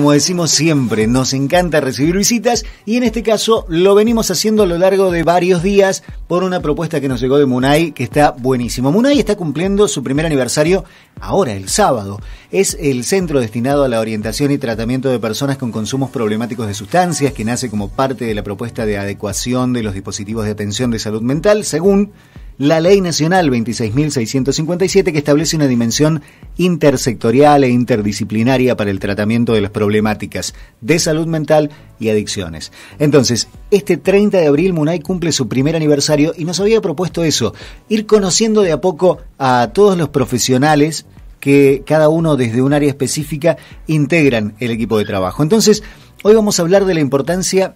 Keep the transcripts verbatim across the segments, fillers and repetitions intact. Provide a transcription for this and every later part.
Como decimos siempre, nos encanta recibir visitas y en este caso lo venimos haciendo a lo largo de varios días por una propuesta que nos llegó de MUNAI que está buenísimo. MUNAI está cumpliendo su primer aniversario ahora, el sábado. Es el centro destinado a la orientación y tratamiento de personas con consumos problemáticos de sustancias que nace como parte de la propuesta de adecuación de los dispositivos de atención de salud mental según la Ley Nacional veintiséis mil seiscientos cincuenta y siete, que establece una dimensión intersectorial e interdisciplinaria para el tratamiento de las problemáticas de salud mental y adicciones. Entonces, este treinta de abril MUNAI cumple su primer aniversario y nos había propuesto eso, ir conociendo de a poco a todos los profesionales que cada uno desde un área específica integran el equipo de trabajo. Entonces, hoy vamos a hablar de la importancia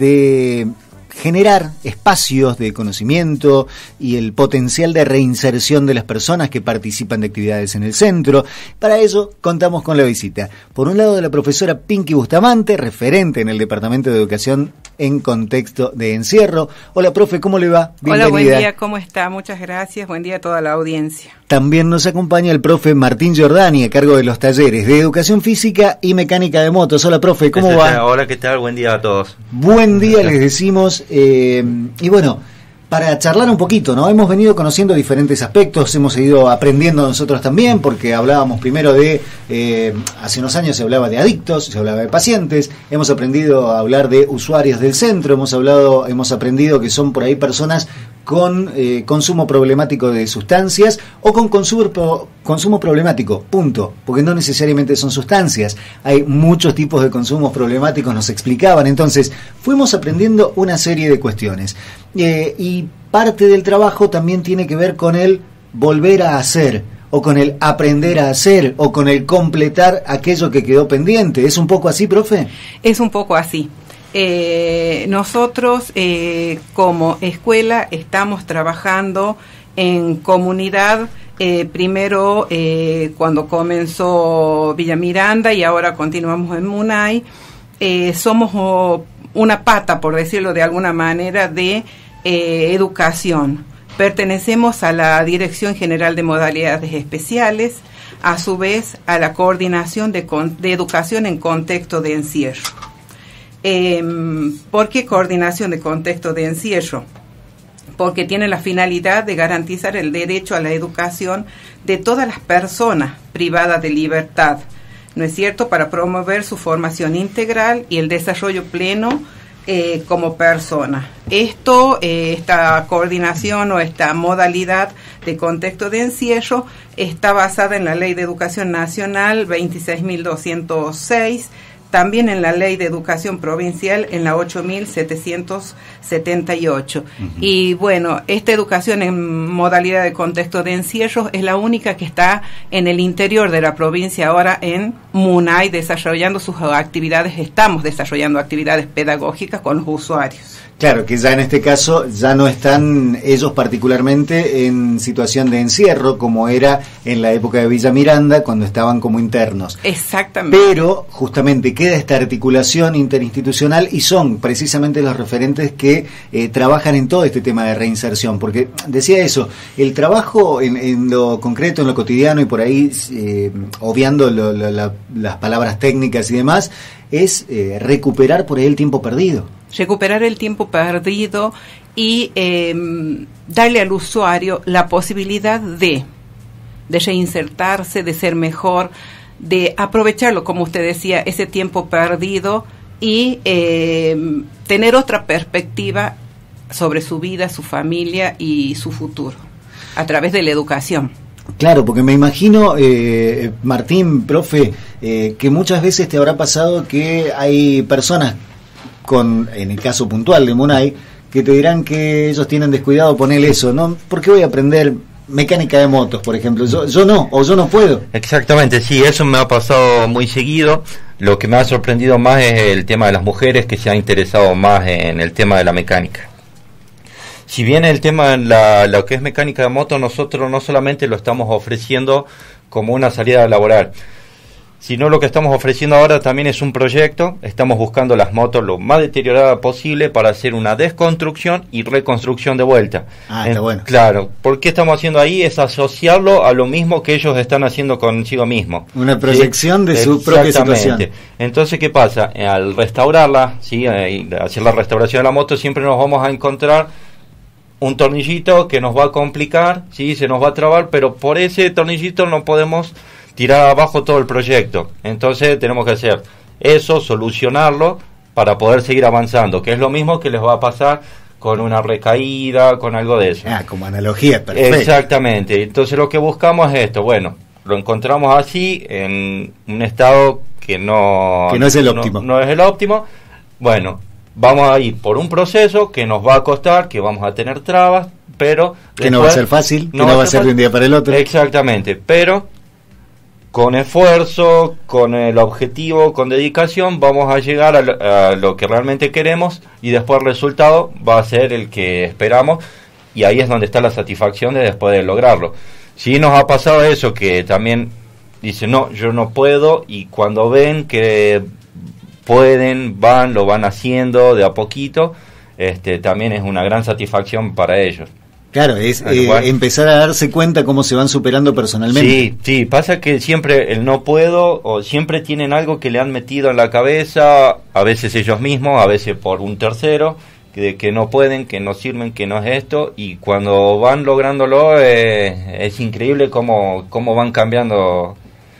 de generar espacios de conocimiento y el potencial de reinserción de las personas que participan de actividades en el centro. Para ello contamos con la visita, por un lado, de la profesora Pinky Bustamante, referente en el Departamento de Educación en contexto de encierro. Hola, profe, ¿cómo le va? Bienvenida. Hola, buen día, ¿cómo está? Muchas gracias, buen día a toda la audiencia. También nos acompaña el profe Martín Giordani, a cargo de los talleres de Educación Física y Mecánica de Motos. Hola, profe, ¿cómo va? Hola, ¿qué tal? Buen día a todos. Buen día, les decimos. Eh, y bueno, para charlar un poquito, ¿no? Hemos venido conociendo diferentes aspectos, hemos ido aprendiendo nosotros también, porque hablábamos primero de, eh, hace unos años se hablaba de adictos, se hablaba de pacientes, hemos aprendido a hablar de usuarios del centro, hemos hablado, hemos aprendido que son por ahí personas con eh, consumo problemático de sustancias o con consumo, pro, consumo problemático, punto, porque no necesariamente son sustancias, hay muchos tipos de consumos problemáticos, nos explicaban. Entonces fuimos aprendiendo una serie de cuestiones eh, y parte del trabajo también tiene que ver con el volver a hacer, o con el aprender a hacer, o con el completar aquello que quedó pendiente. ¿Es un poco así, profe? Es un poco así. Eh, nosotros eh, como escuela estamos trabajando en comunidad, eh, primero eh, cuando comenzó Villa Miranda y ahora continuamos en MUNAI. Eh, somos oh, una pata, por decirlo de alguna manera, de eh, educación. Pertenecemos a la Dirección General de Modalidades Especiales, a su vez a la Coordinación de, con, de Educación en Contexto de Encierro. Eh, ¿Por qué coordinación de contexto de encierro? Porque tiene la finalidad de garantizar el derecho a la educación de todas las personas privadas de libertad, ¿no es cierto?, para promover su formación integral y el desarrollo pleno eh, como persona. Esto, eh, esta coordinación o esta modalidad de contexto de encierro está basada en la Ley de Educación Nacional veintiséis mil doscientos seis, también en la Ley de Educación Provincial, en la ocho mil setecientos setenta y ocho. Uh-huh. Y bueno, esta educación en modalidad de contexto de encierro es la única que está en el interior de la provincia ahora en MUNAI, desarrollando sus actividades, estamos desarrollando actividades pedagógicas con los usuarios. Claro, que ya en este caso ya no están ellos particularmente en situación de encierro como era en la época de Villa Miranda cuando estaban como internos. Exactamente. Pero justamente queda esta articulación interinstitucional y son precisamente los referentes que eh, trabajan en todo este tema de reinserción, porque decía eso, el trabajo en, en lo concreto, en lo cotidiano y por ahí eh, obviando lo, lo, la, las palabras técnicas y demás, es eh, recuperar por ahí el tiempo perdido. Recuperar el tiempo perdido y eh, darle al usuario la posibilidad de, de reinsertarse, de ser mejor, de aprovecharlo, como usted decía, ese tiempo perdido y eh, tener otra perspectiva sobre su vida, su familia y su futuro a través de la educación. Claro, porque me imagino, eh, Martín, profe, eh, que muchas veces te habrá pasado que hay personas con, en el caso puntual de MUNAI, que te dirán que ellos tienen descuidado poner eso, ¿no? ¿Por qué voy a aprender mecánica de motos, por ejemplo? Yo, yo no, o yo no puedo. Exactamente, sí, eso me ha pasado muy seguido. Lo que me ha sorprendido más es el tema de las mujeres que se han interesado más en el tema de la mecánica. Si bien el tema de la, lo que es mecánica de moto, nosotros no solamente lo estamos ofreciendo como una salida laboral. sino lo que estamos ofreciendo ahora también es un proyecto. Estamos buscando las motos lo más deterioradas posible para hacer una desconstrucción y reconstrucción de vuelta. Ah, está en, bueno. Claro, ¿por qué estamos haciendo ahí? Es asociarlo a lo mismo que ellos están haciendo consigo mismos. Una proyección, ¿sí?, de su propia situación. Entonces, ¿qué pasa? Al restaurarla, ¿sí?, hacer la restauración de la moto, siempre nos vamos a encontrar un tornillito que nos va a complicar, ¿sí?, se nos va a trabar, pero por ese tornillito no podemos tirar abajo todo el proyecto. Entonces tenemos que hacer eso, solucionarlo para poder seguir avanzando, que es lo mismo que les va a pasar con una recaída, con algo de eso. Ah, como analogía, perfecto. Exactamente. Entonces lo que buscamos es esto, bueno, lo encontramos así, en un estado que no... Que no es el óptimo. No, no es el óptimo. Bueno, vamos a ir por un proceso que nos va a costar, que vamos a tener trabas, pero... Que no va a ser fácil, que no va a ser de un día para el otro. Exactamente, pero con esfuerzo, con el objetivo, con dedicación, vamos a llegar a lo, a lo que realmente queremos, y después el resultado va a ser el que esperamos, y ahí es donde está la satisfacción de después de lograrlo. Si nos ha pasado eso, que también dicen, no, yo no puedo, y cuando ven que pueden, van, lo van haciendo de a poquito, este, también es una gran satisfacción para ellos. Claro, es eh, empezar a darse cuenta cómo se van superando personalmente. Sí, sí, pasa que siempre el no puedo, o siempre tienen algo que le han metido en la cabeza, a veces ellos mismos, a veces por un tercero, que, que no pueden, que no sirven, que no es esto, y cuando van lográndolo eh, es increíble cómo, cómo van cambiando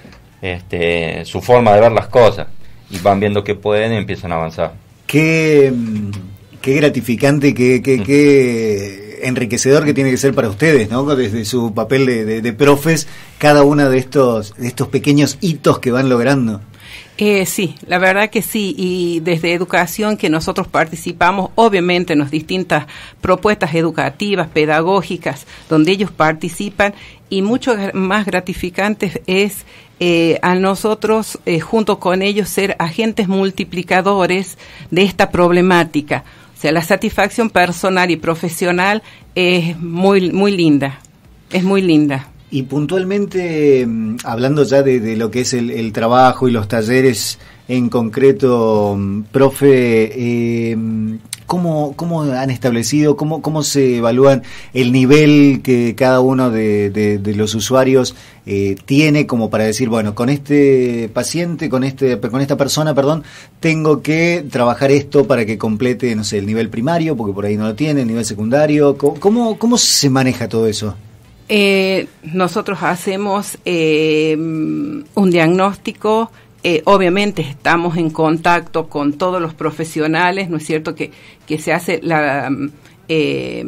este, su forma de ver las cosas, y van viendo que pueden y empiezan a avanzar. Qué, qué gratificante, qué, qué, qué enriquecedor que tiene que ser para ustedes, ¿no? Desde su papel de, de, de profes, cada uno de estos, de estos pequeños hitos que van logrando. Eh, sí, la verdad que sí, y desde educación que nosotros participamos, obviamente en las distintas propuestas educativas, pedagógicas, donde ellos participan, y mucho más gratificante es eh, a nosotros, eh, junto con ellos, ser agentes multiplicadores de esta problemática. O sea, la satisfacción personal y profesional es muy, muy linda, es muy linda. Y puntualmente, hablando ya de, de lo que es el, el trabajo y los talleres en concreto, profe, eh, ¿cómo, cómo han establecido, cómo, cómo se evalúan el nivel que cada uno de, de, de los usuarios eh, tiene como para decir, bueno, con este paciente, con este con esta persona, perdón, tengo que trabajar esto para que complete, no sé, el nivel primario, porque por ahí no lo tiene, el nivel secundario? ¿Cómo, cómo se maneja todo eso? Eh, nosotros hacemos eh, un diagnóstico, eh, obviamente estamos en contacto con todos los profesionales, ¿no es cierto? Que, que se hace la eh,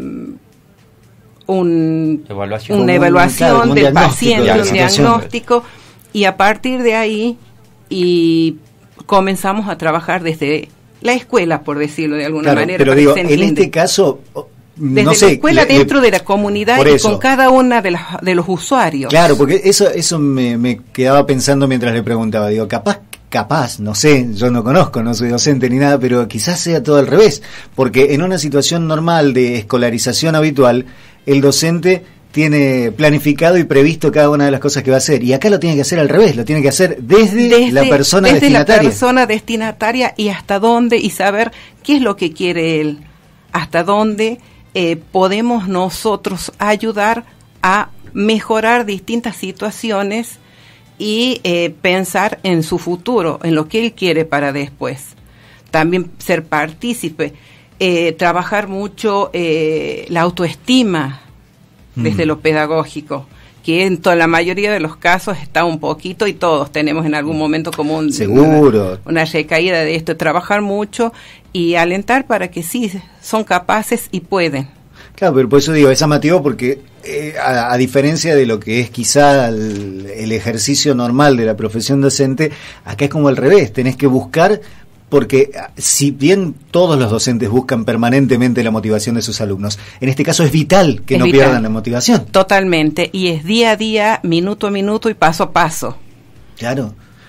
un, evaluación. una evaluación un, claro, del un paciente, de un diagnóstico, y a partir de ahí y comenzamos a trabajar desde la escuela, por decirlo de alguna claro, manera. Pero digo, en este caso... Desde no sé, la escuela, le, dentro de la comunidad y con cada una de, las, de los usuarios. Claro, porque eso eso me, me quedaba pensando mientras le preguntaba. Digo, capaz, capaz, no sé, yo no conozco, no soy docente ni nada, pero quizás sea todo al revés. Porque en una situación normal de escolarización habitual, el docente tiene planificado y previsto cada una de las cosas que va a hacer. Y acá lo tiene que hacer al revés, lo tiene que hacer desde, desde la persona desde destinataria. Desde la persona destinataria y hasta dónde, y saber qué es lo que quiere él, hasta dónde... Eh, podemos nosotros ayudar a mejorar distintas situaciones y eh, pensar en su futuro, en lo que él quiere para después. También ser partícipe, eh, trabajar mucho eh, la autoestima desde mm. lo pedagógico, que en toda la mayoría de los casos está un poquito, y todos tenemos en algún momento como un, Seguro. Una, una recaída de esto, trabajar mucho y alentar para que sí, son capaces y pueden. Claro, pero por eso digo, es llamativo porque eh, a, a diferencia de lo que es quizá el, el ejercicio normal de la profesión docente, acá es como al revés, tenés que buscar, porque si bien todos los docentes buscan permanentemente la motivación de sus alumnos, en este caso es vital que es no vital. pierdan la motivación. Totalmente, y es día a día, minuto a minuto y paso a paso. Claro,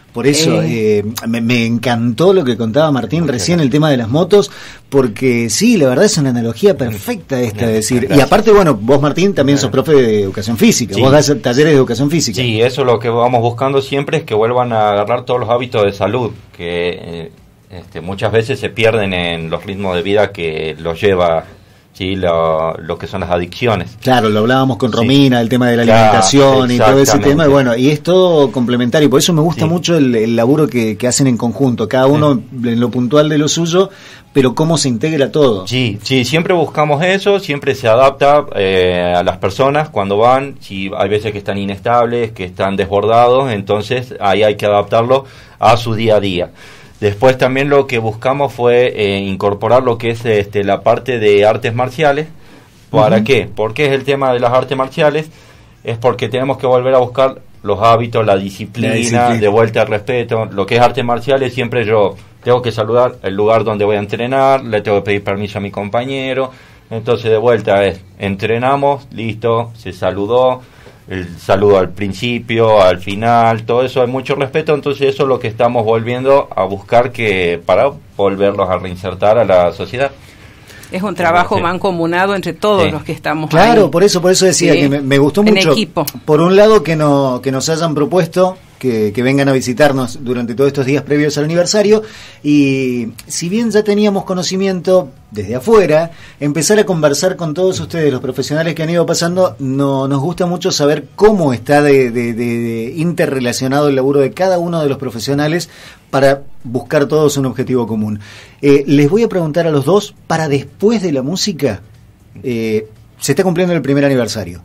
Por eso, eh, eh, me, me encantó lo que contaba Martín okay. recién, el tema de las motos, porque sí, la verdad es una analogía perfecta esta, de decir, gracias. Y aparte, bueno, vos Martín también sos profe de educación física, sí. vos das talleres de educación física. Sí, eso lo que vamos buscando siempre es que vuelvan a agarrar todos los hábitos de salud, que eh, este, muchas veces se pierden en los ritmos de vida que los lleva... Sí, lo, lo que son las adicciones. Claro, lo hablábamos con Romina, sí. el tema de la alimentación ya, y todo ese tema, y bueno, y es todo complementario, por eso me gusta sí. mucho el, el laburo que, que hacen en conjunto, cada uno sí. en lo puntual de lo suyo, pero cómo se integra todo. Sí, sí, siempre buscamos eso, siempre se adapta eh, a las personas cuando van, si hay veces que están inestables, que están desbordados, entonces ahí hay que adaptarlo a su día a día. Después también lo que buscamos fue eh, incorporar lo que es este, la parte de artes marciales. ¿Para uh-huh. qué? ¿Por qué es el tema de las artes marciales? Es porque tenemos que volver a buscar los hábitos, la disciplina, la disciplina. de vuelta al respeto. Lo que es artes marciales, siempre yo tengo que saludar el lugar donde voy a entrenar, le tengo que pedir permiso a mi compañero. Entonces de vuelta es, entrenamos, listo, se saludó. El saludo al principio, al final, todo eso hay mucho respeto, entonces eso es lo que estamos volviendo a buscar que para volverlos a reinsertar a la sociedad. Es un trabajo sí. mancomunado entre todos sí. los que estamos Claro, ahí. por eso por eso decía sí. que me, me gustó en mucho. Equipo. Por un lado que no que nos hayan propuesto que, que vengan a visitarnos durante todos estos días previos al aniversario, y si bien ya teníamos conocimiento desde afuera, empezar a conversar con todos ustedes, los profesionales que han ido pasando, no, nos gusta mucho saber cómo está de, de, de, de interrelacionado el laburo de cada uno de los profesionales para buscar todos un objetivo común. Eh, les voy a preguntar a los dos, para después de la música, eh, se está cumpliendo el primer aniversario.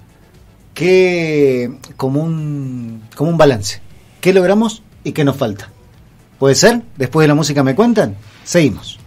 ¿Qué, como un, como un balance? ¿Qué logramos y qué nos falta? ¿Puede ser? ¿Después de la música me cuentan? Seguimos.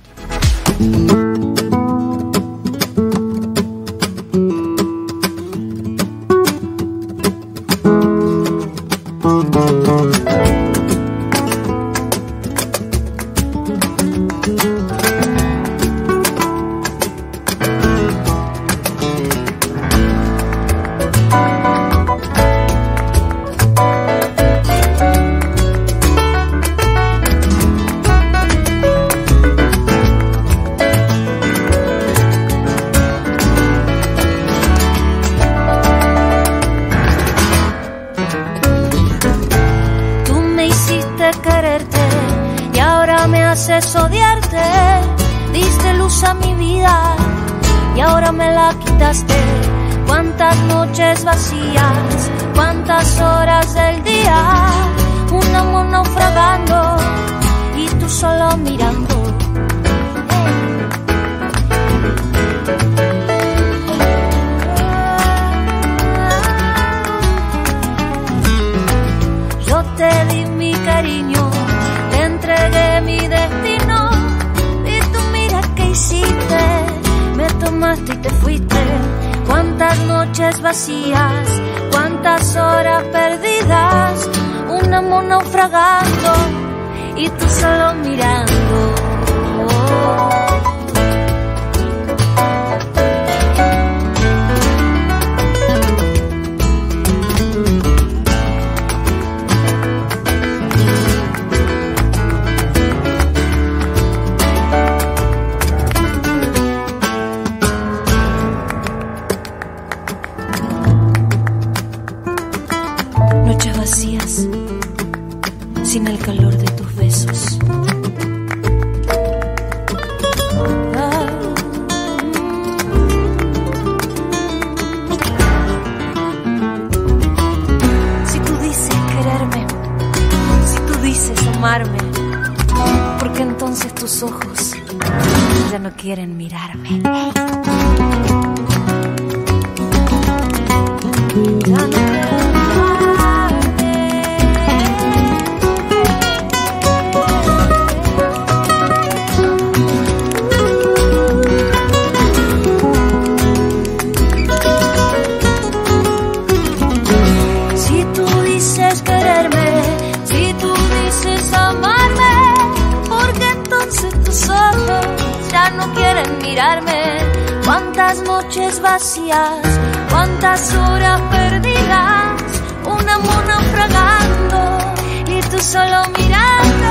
Cuántas horas perdidas, un amor naufragando y tú tú solo mirando.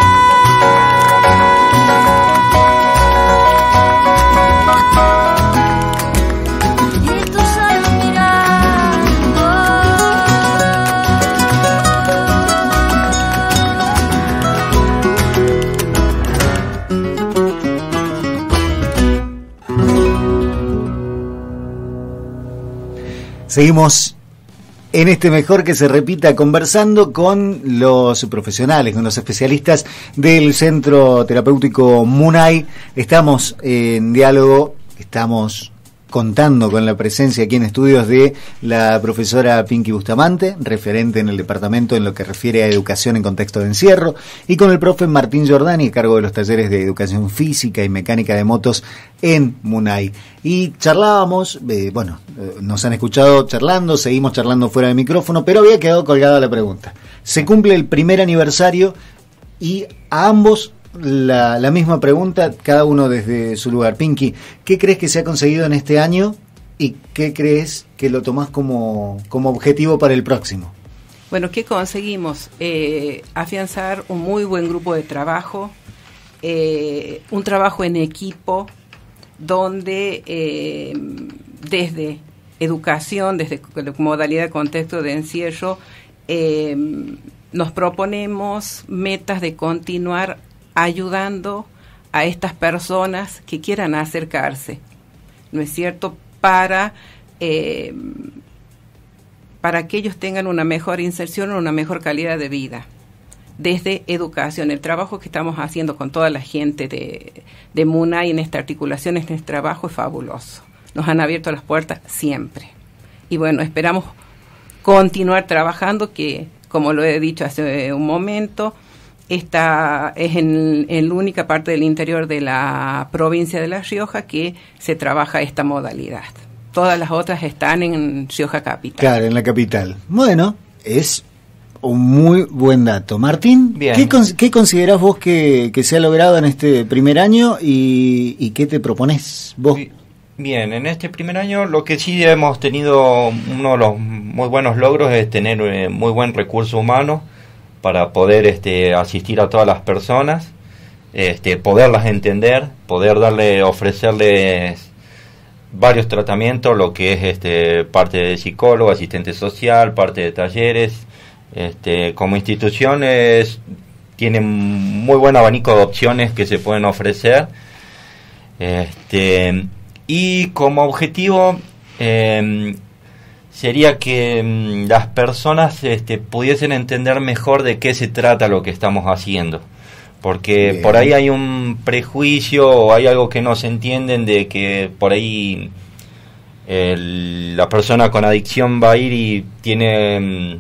Y tú solo mirando. Seguimos en este Mejor que se repita, conversando con los profesionales, con los especialistas del Centro Terapéutico Munay. Estamos en diálogo, estamos contando con la presencia aquí en estudios de la profesora Pinky Bustamante, referente en el departamento en lo que refiere a educación en contexto de encierro, y con el profe Martín Giordani, a cargo de los talleres de educación física y mecánica de motos en Munay. Y charlábamos, eh, bueno, eh, nos han escuchado charlando, seguimos charlando fuera de micrófono, pero había quedado colgada la pregunta. Se cumple el primer aniversario y a ambos La, la misma pregunta, cada uno desde su lugar. Pinky, ¿qué crees que se ha conseguido en este año y qué crees que lo tomás como, como objetivo para el próximo? Bueno, ¿qué conseguimos? Eh, afianzar un muy buen grupo de trabajo, eh, un trabajo en equipo, donde eh, desde educación, desde modalidad de contexto de encierro, eh, nos proponemos metas de continuar ayudando a estas personas que quieran acercarse, ¿no es cierto?, para, eh, para que ellos tengan una mejor inserción, una mejor calidad de vida. Desde educación, el trabajo que estamos haciendo con toda la gente de, de Munay en esta articulación, este trabajo es fabuloso. Nos han abierto las puertas siempre. Y bueno, esperamos continuar trabajando, que, como lo he dicho hace un momento, esta es en, en la única parte del interior de la provincia de La Rioja que se trabaja esta modalidad. Todas las otras están en Rioja Capital. Claro, en la capital. Bueno, es un muy buen dato. Martín, Bien. ¿qué, con, ¿qué considerás vos que, que se ha logrado en este primer año y, y qué te proponés vos? Bien, en este primer año lo que sí hemos tenido, uno de los muy buenos logros es tener eh, muy buen recurso humano para poder este, asistir a todas las personas, este, poderlas entender, poder darle, ofrecerles varios tratamientos, lo que es este, parte de psicólogo, asistente social, parte de talleres. Este, como instituciones tienen muy buen abanico de opciones que se pueden ofrecer. Este, y como objetivo eh, sería que mm, las personas este, pudiesen entender mejor de qué se trata lo que estamos haciendo, porque Bien. Por ahí hay un prejuicio o hay algo que no se entienden, de que por ahí el, la persona con adicción va a ir y tiene,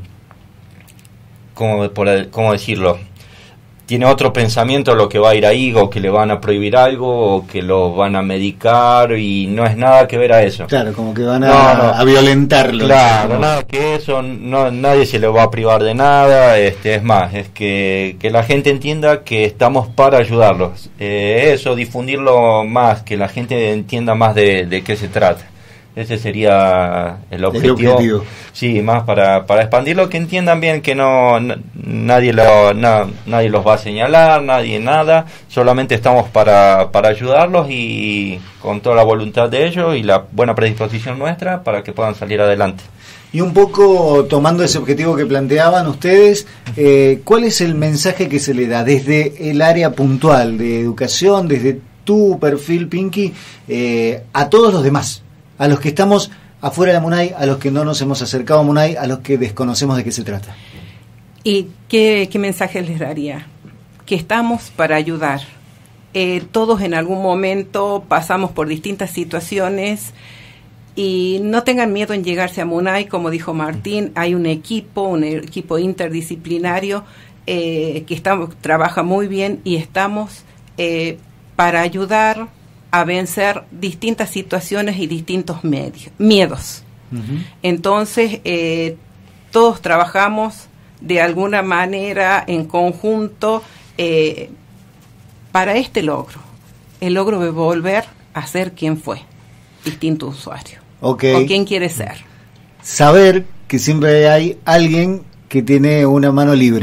¿cómo, por, cómo decirlo? Tiene otro pensamiento lo que va a ir ahí, o que le van a prohibir algo, o que lo van a medicar, y no es nada que ver a eso. Claro, como que van a, no, no. a violentarlo. Claro, no, nada que eso, no, nadie se le va a privar de nada, este, es más, es que, que la gente entienda que estamos para ayudarlos. Eh, eso, difundirlo más, que la gente entienda más de, de qué se trata. Ese sería el objetivo. El objetivo. Sí, más para, para expandirlo, que entiendan bien que no, no nadie lo, no, nadie los va a señalar, nadie nada, solamente estamos para, para ayudarlos, y con toda la voluntad de ellos y la buena predisposición nuestra para que puedan salir adelante. Y un poco tomando ese objetivo que planteaban ustedes, eh, ¿cuál es el mensaje que se le da desde el área puntual de educación, desde tu perfil, Pinky, eh, a todos los demás? A los que estamos afuera de Munay, a los que no nos hemos acercado a Munay, a los que desconocemos de qué se trata. ¿Y qué, qué mensaje les daría? Que estamos para ayudar. Eh, todos en algún momento pasamos por distintas situaciones, y no tengan miedo en llegarse a Munay. Como dijo Martín, hay un equipo, un equipo interdisciplinario eh, que está, trabaja muy bien, y estamos eh, para ayudar a vencer distintas situaciones y distintos medios, miedos. Uh-huh. Entonces, eh, todos trabajamos de alguna manera en conjunto eh, para este logro, el logro de volver a ser quien fue, distinto usuario, okay. o quien quiere ser. Saber que siempre hay alguien que tiene una mano libre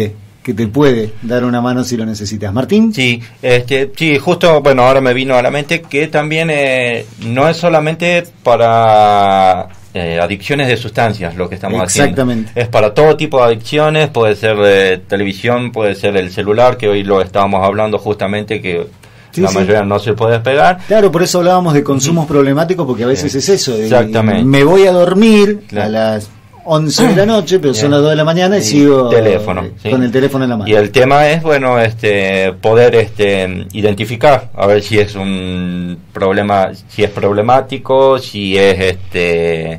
que te puede dar una mano si lo necesitas. Martín. Sí, este, sí, justo, bueno, ahora me vino a la mente que también eh, no es solamente para eh, adicciones de sustancias lo que estamos Exactamente. haciendo. Es para todo tipo de adicciones, puede ser eh, televisión, puede ser el celular, que hoy lo estábamos hablando justamente, que sí, la sí. mayoría no se puede despegar. Claro, por eso hablábamos de consumos uh-huh. problemáticos, porque a veces sí. es eso. De, Exactamente. Me voy a dormir claro. a las once de la noche, pero son las dos de la mañana y, y sigo teléfono, eh, ¿sí? con el teléfono en la mano. Y el tema es, bueno, este poder este identificar, a ver si es un problema, si es problemático, si es este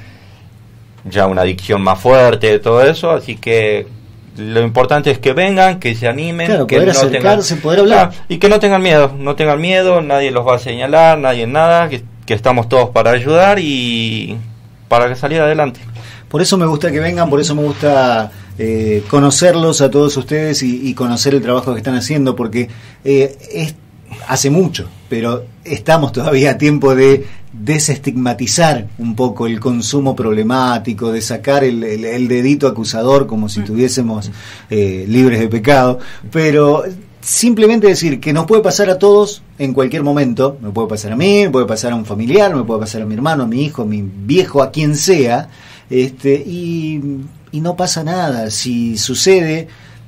ya una adicción más fuerte, todo eso, así que lo importante es que vengan, que se animen, claro, que poder no acercarse, tengan, poder hablar. Ah, y que no tengan miedo, no tengan miedo, nadie los va a señalar, nadie nada, que, que estamos todos para ayudar y para salir adelante. Por eso me gusta que vengan, por eso me gusta eh, conocerlos a todos ustedes y, y conocer el trabajo que están haciendo, porque eh, es, hace mucho, pero estamos todavía a tiempo de desestigmatizar un poco el consumo problemático, de sacar el, el, el dedito acusador como si estuviésemos eh, libres de pecado, pero simplemente decir que nos puede pasar a todos en cualquier momento, me puede pasar a mí, me puede pasar a un familiar, me puede pasar a mi hermano, a mi hijo, a mi viejo, a quien sea, este y, y no pasa nada. Si sucede,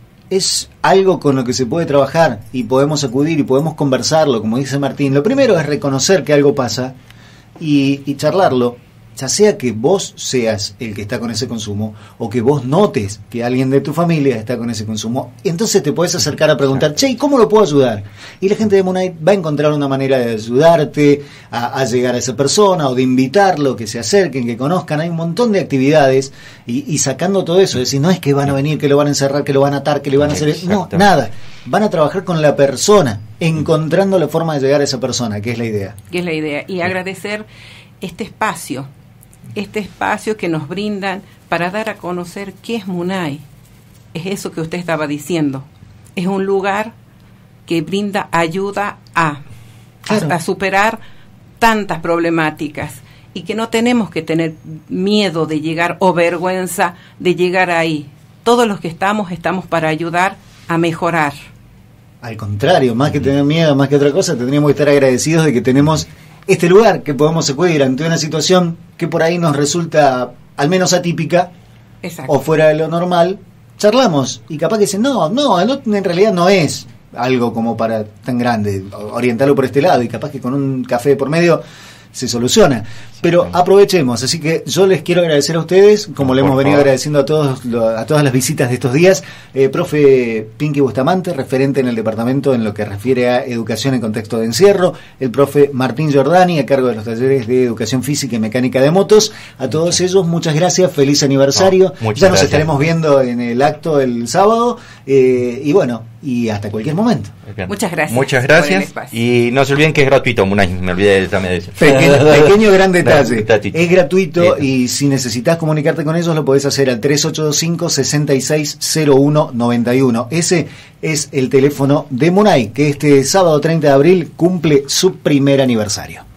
es algo con lo que se puede trabajar y podemos acudir y podemos conversarlo, como dice Martín. Lo primero es reconocer que algo pasa y, y charlarlo, ya sea que vos seas el que está con ese consumo o que vos notes que alguien de tu familia está con ese consumo. Entonces te podés acercar a preguntar, che, ¿cómo lo puedo ayudar? Y la gente de Moonlight va a encontrar una manera de ayudarte a, a llegar a esa persona o de invitarlo, que se acerquen, que conozcan. Hay un montón de actividades y, y sacando todo eso, es decir, no es que van a venir, que lo van a encerrar, que lo van a atar, que le van a hacer... No, nada. Van a trabajar con la persona, encontrando la forma de llegar a esa persona, que es la idea. Que es la idea. Y agradecer este espacio este espacio que nos brindan para dar a conocer qué es Moonlight. Es eso que usted estaba diciendo. Es un lugar que brinda ayuda a claro. hasta superar tantas problemáticas y que no tenemos que tener miedo de llegar o vergüenza de llegar ahí. Todos los que estamos, estamos para ayudar a mejorar. Al contrario, más que tener miedo, más que otra cosa, tendríamos que estar agradecidos de que tenemos este lugar que podemos acudir ante una situación que por ahí nos resulta al menos atípica. Exacto. O fuera de lo normal, charlamos y capaz que dicen, no, no, en realidad no es algo como para tan grande, orientarlo por este lado y capaz que con un café por medio se soluciona. Pero aprovechemos, así que yo les quiero agradecer a ustedes, como le hemos venido agradeciendo a todos a todas las visitas de estos días. Eh, profe Pinky Bustamante, referente en el departamento en lo que refiere a educación en contexto de encierro, el profe Martín Giordani, a cargo de los talleres de educación física y mecánica de motos. A todos ellos, muchas gracias, feliz aniversario. No, ya nos gracias. Estaremos viendo en el acto el sábado, eh, y bueno, y hasta cualquier momento. Bien. Muchas gracias. Muchas gracias. Y no se olviden que es gratuito, Moonlight, me olvidé también de eso. Pequeño, pequeño gran detalle. Es gratuito y si necesitas comunicarte con ellos lo podés hacer al tres ocho dos cinco, seis seis cero uno nueve uno. Ese es el teléfono de Moonlight, que este sábado treinta de abril cumple su primer aniversario.